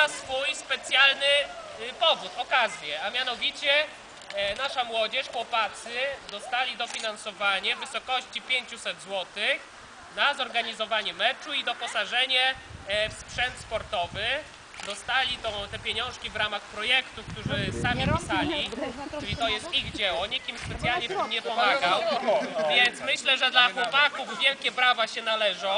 ma swój specjalny powód, okazję, a mianowicie nasza młodzież, chłopacy dostali dofinansowanie w wysokości 500 zł na zorganizowanie meczu i doposażenie w sprzęt sportowy. Dostali te pieniążki w ramach projektu, którzy sami pisali, czyli to jest ich dzieło, nikt im specjalnie w tym nie pomagał, więc myślę, że dla chłopaków wielkie brawa się należą.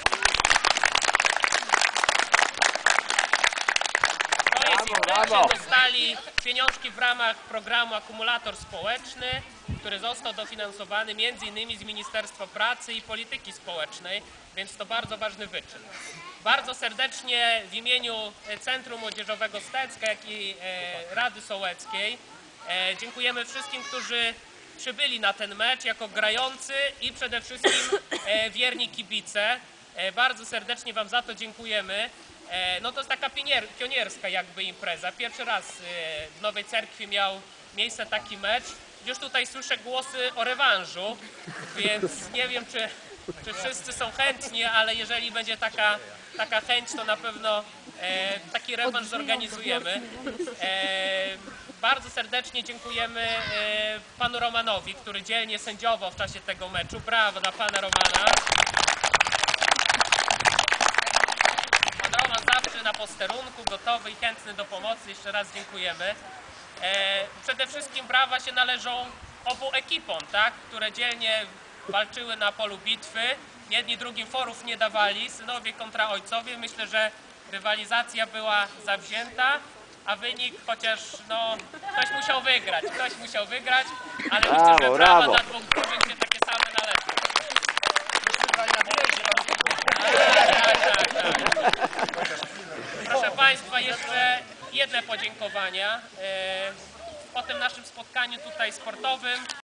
To jest ich mecz, dostali pieniążki w ramach programu Akumulator Społeczny, który został dofinansowany m.in. z Ministerstwa Pracy i Polityki Społecznej, więc to bardzo ważny wyczyn. Bardzo serdecznie w imieniu Centrum Młodzieżowego Stecka, jak i Rady Sołeckiej dziękujemy wszystkim, którzy przybyli na ten mecz jako grający i przede wszystkim wierni kibice. Bardzo serdecznie Wam za to dziękujemy. No to jest taka pionierska jakby impreza. Pierwszy raz w Nowej Cerkwi miał miejsce taki mecz. Już tutaj słyszę głosy o rewanżu, więc nie wiem, czy wszyscy są chętni, ale jeżeli będzie taka chęć, to na pewno taki rewanż zorganizujemy. Bardzo serdecznie dziękujemy panu Romanowi, który dzielnie sędziował w czasie tego meczu. Brawo dla pana Romana. Pan Roman zawsze na posterunku, gotowy i chętny do pomocy. Jeszcze raz dziękujemy. Przede wszystkim brawa się należą obu ekipom, tak, które dzielnie walczyły na polu bitwy. Jedni drugim forów nie dawali, synowie kontra ojcowie. Myślę, że rywalizacja była zawzięta, a wynik chociaż no, ktoś musiał wygrać, ale myślę, że brawa dla dwóch drużyn się takie same należą. Proszę Państwa, jeszcze jedne podziękowania. Po tym naszym spotkaniu tutaj sportowym